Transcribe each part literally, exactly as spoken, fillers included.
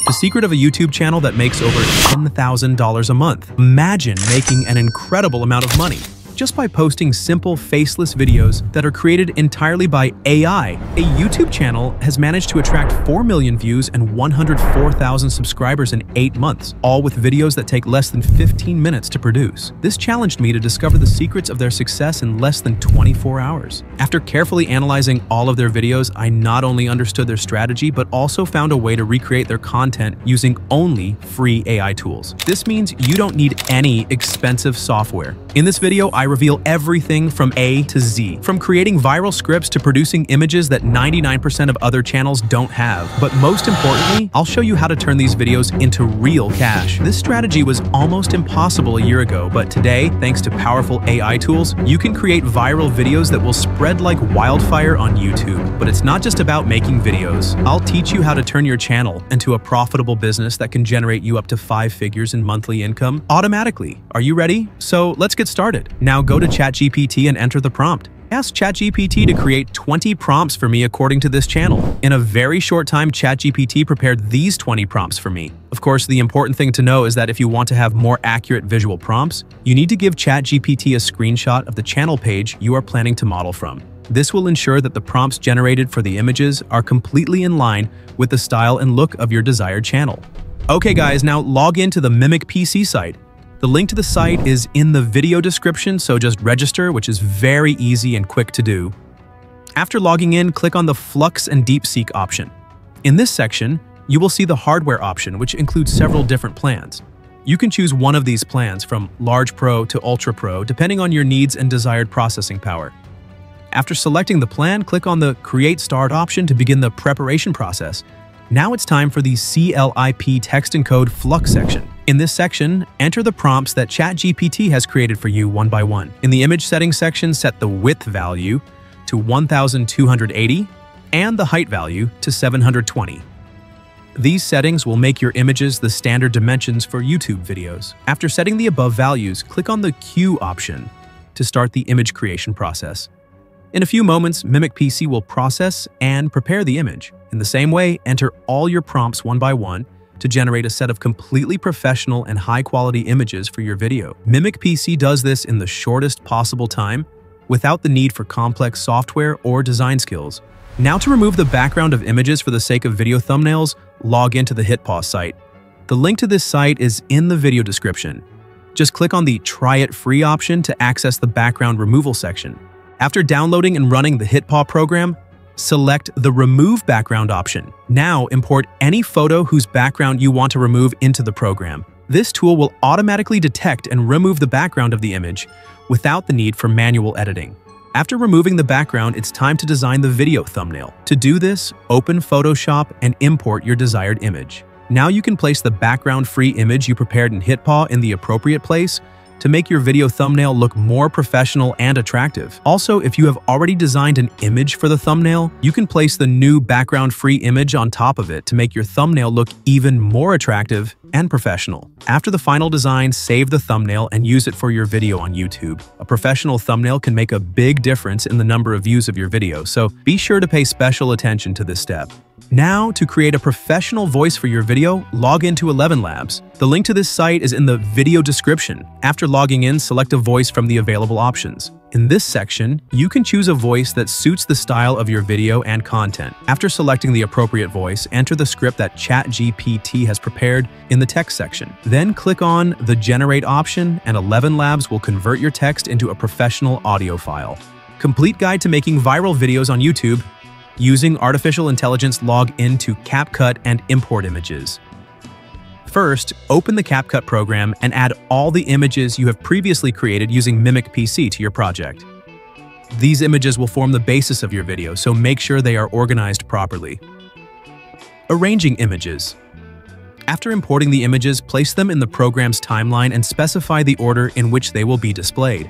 The secret of a YouTube channel that makes over ten thousand dollars a month. Imagine making an incredible amount of money just by posting simple, faceless videos that are created entirely by A I. A YouTube channel has managed to attract four million views and one hundred four thousand subscribers in eight months, all with videos that take less than fifteen minutes to produce. This challenged me to discover the secrets of their success in less than twenty-four hours. After carefully analyzing all of their videos, I not only understood their strategy, but also found a way to recreate their content using only free A I tools. This means you don't need any expensive software. In this video, I reveal everything from A to Z, from creating viral scripts to producing images that ninety-nine percent of other channels don't have. But most importantly, I'll show you how to turn these videos into real cash. This strategy was almost impossible a year ago, but today, thanks to powerful A I tools, you can create viral videos that will spread like wildfire on YouTube. But it's not just about making videos. I'll teach you how to turn your channel into a profitable business that can generate you up to five figures in monthly income automatically. Are you ready? So let's get started. Now go to ChatGPT and enter the prompt. Ask ChatGPT to create twenty prompts for me according to this channel. In a very short time, ChatGPT prepared these twenty prompts for me. Of course, the important thing to know is that if you want to have more accurate visual prompts, you need to give ChatGPT a screenshot of the channel page you are planning to model from. This will ensure that the prompts generated for the images are completely in line with the style and look of your desired channel. Okay guys, now log into the MimicPC site. The link to the site is in the video description, so just register, which is very easy and quick to do. After logging in, click on the Flux and DeepSeek option. In this section, you will see the hardware option, which includes several different plans. You can choose one of these plans from Large Pro to Ultra Pro, depending on your needs and desired processing power. After selecting the plan, click on the Create Start option to begin the preparation process. Now it's time for the C L I P text and code Flux section. In this section, enter the prompts that ChatGPT has created for you one by one. In the image settings section, set the width value to one thousand two hundred eighty and the height value to seven hundred twenty. These settings will make your images the standard dimensions for YouTube videos. After setting the above values, click on the Queue option to start the image creation process. In a few moments, MimicPC will process and prepare the image. In the same way, enter all your prompts one by one to generate a set of completely professional and high-quality images for your video. MimicPC does this in the shortest possible time without the need for complex software or design skills. Now to remove the background of images for the sake of video thumbnails, log into the HitPaw site. The link to this site is in the video description. Just click on the Try It Free option to access the background removal section. After downloading and running the HitPaw program, select the Remove Background option. Now import any photo whose background you want to remove into the program. This tool will automatically detect and remove the background of the image without the need for manual editing. After removing the background, it's time to design the video thumbnail. To do this, open Photoshop and import your desired image. Now you can place the background-free image you prepared in HitPaw in the appropriate place to make your video thumbnail look more professional and attractive. Also, if you have already designed an image for the thumbnail, you can place the new background-free image on top of it to make your thumbnail look even more attractive and professional. After the final design, save the thumbnail and use it for your video on YouTube. A professional thumbnail can make a big difference in the number of views of your video, so be sure to pay special attention to this step. Now, to create a professional voice for your video, log into ElevenLabs. The link to this site is in the video description. After logging in, select a voice from the available options. In this section, you can choose a voice that suits the style of your video and content. After selecting the appropriate voice, enter the script that ChatGPT has prepared in the text section. Then click on the Generate option, and ElevenLabs will convert your text into a professional audio file. Complete guide to making viral videos on YouTube. Using artificial intelligence, log into CapCut and import images. First, open the CapCut program and add all the images you have previously created using MimicPC to your project. These images will form the basis of your video, so make sure they are organized properly. Arranging images. After importing the images, place them in the program's timeline and specify the order in which they will be displayed.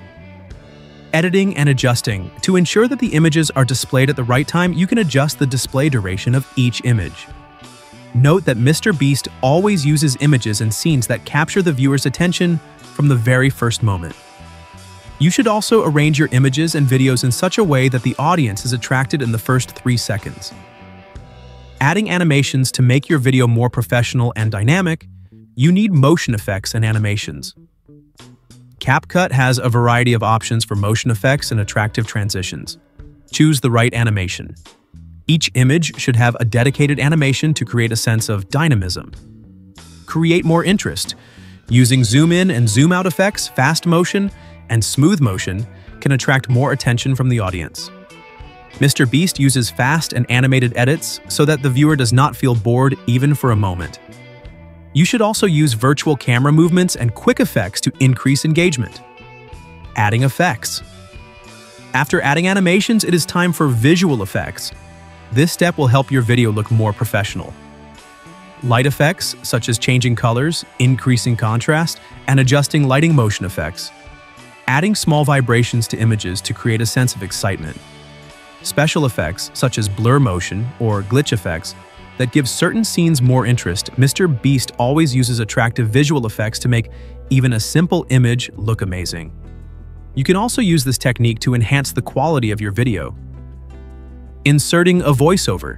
Editing and adjusting. To ensure that the images are displayed at the right time, you can adjust the display duration of each image. Note that MrBeast always uses images and scenes that capture the viewer's attention from the very first moment. You should also arrange your images and videos in such a way that the audience is attracted in the first three seconds. Adding animations to make your video more professional and dynamic, you need motion effects and animations. CapCut has a variety of options for motion effects and attractive transitions. Choose the right animation. Each image should have a dedicated animation to create a sense of dynamism. Create more interest. Using zoom in and zoom out effects, fast motion, and smooth motion can attract more attention from the audience. MrBeast uses fast and animated edits so that the viewer does not feel bored even for a moment. You should also use virtual camera movements and quick effects to increase engagement. Adding effects. After adding animations, it is time for visual effects. This step will help your video look more professional. Light effects, such as changing colors, increasing contrast, and adjusting lighting motion effects. Adding small vibrations to images to create a sense of excitement. Special effects, such as blur motion or glitch effects, that give certain scenes more interest. MrBeast always uses attractive visual effects to make even a simple image look amazing. You can also use this technique to enhance the quality of your video. Inserting a voiceover.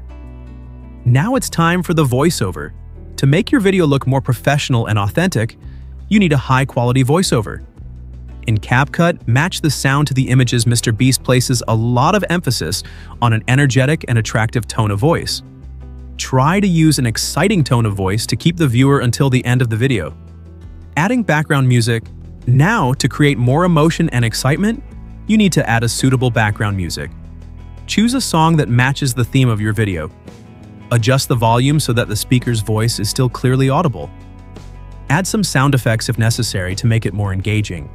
Now it's time for the voiceover. To make your video look more professional and authentic, you need a high-quality voiceover. In CapCut, match the sound to the images. MrBeast places a lot of emphasis on an energetic and attractive tone of voice. Try to use an exciting tone of voice to keep the viewer until the end of the video. Adding background music. Now, to create more emotion and excitement, you need to add a suitable background music. Choose a song that matches the theme of your video. Adjust the volume so that the speaker's voice is still clearly audible. Add some sound effects if necessary to make it more engaging.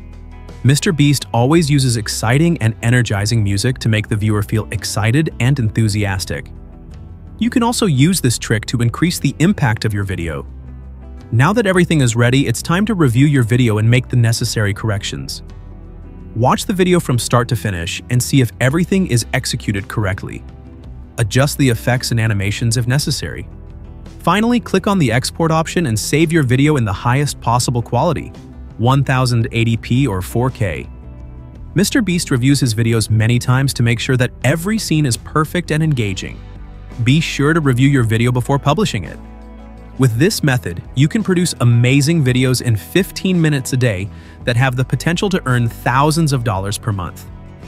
MrBeast always uses exciting and energizing music to make the viewer feel excited and enthusiastic. You can also use this trick to increase the impact of your video. Now that everything is ready, it's time to review your video and make the necessary corrections. Watch the video from start to finish and see if everything is executed correctly. Adjust the effects and animations if necessary. Finally, click on the export option and save your video in the highest possible quality, ten eighty p or four K. MrBeast reviews his videos many times to make sure that every scene is perfect and engaging. Be sure to review your video before publishing it. With this method, you can produce amazing videos in fifteen minutes a day that have the potential to earn thousands of dollars per month.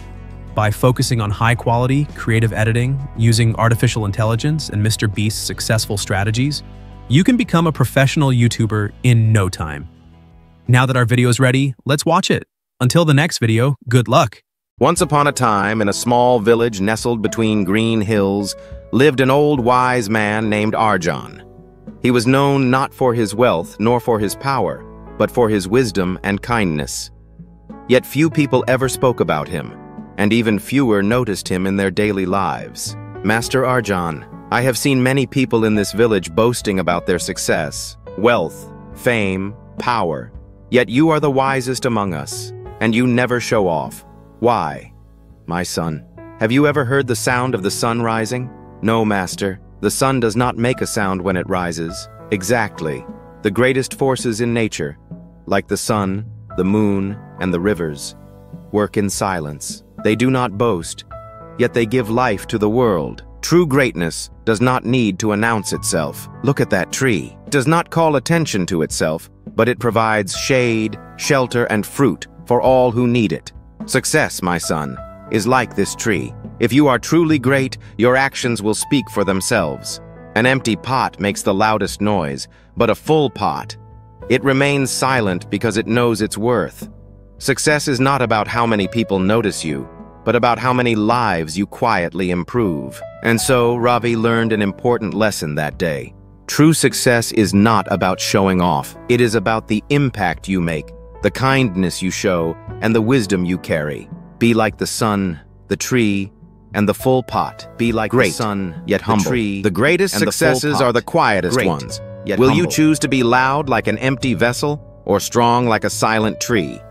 By focusing on high-quality, creative editing, using artificial intelligence and MrBeast's successful strategies, you can become a professional YouTuber in no time. Now that our video is ready, let's watch it. Until the next video, good luck! Once upon a time, in a small village nestled between green hills, lived an old wise man named Arjan. He was known not for his wealth nor for his power, but for his wisdom and kindness. Yet few people ever spoke about him, and even fewer noticed him in their daily lives. Master Arjan, I have seen many people in this village boasting about their success, wealth, fame, power. Yet you are the wisest among us, and you never show off. Why? My son, have you ever heard the sound of the sun rising? No, master. The sun does not make a sound when it rises. Exactly. The greatest forces in nature, like the sun, the moon, and the rivers, work in silence. They do not boast, yet they give life to the world. True greatness does not need to announce itself. Look at that tree. It does not call attention to itself, but it provides shade, shelter, and fruit for all who need it. Success, my son, is like this tree. If you are truly great, your actions will speak for themselves. An empty pot makes the loudest noise, but a full pot, it remains silent because it knows its worth. Success is not about how many people notice you, but about how many lives you quietly improve. And so, Ravi learned an important lesson that day. True success is not about showing off. It is about the impact you make, the kindness you show, and the wisdom you carry. Be like the sun, the tree, and the full pot. Be like Great, the sun, yet humble. The, tree, the greatest and successes the are the quietest Great, ones. Yet Will humble. You choose to be loud like an empty vessel, or strong like a silent tree?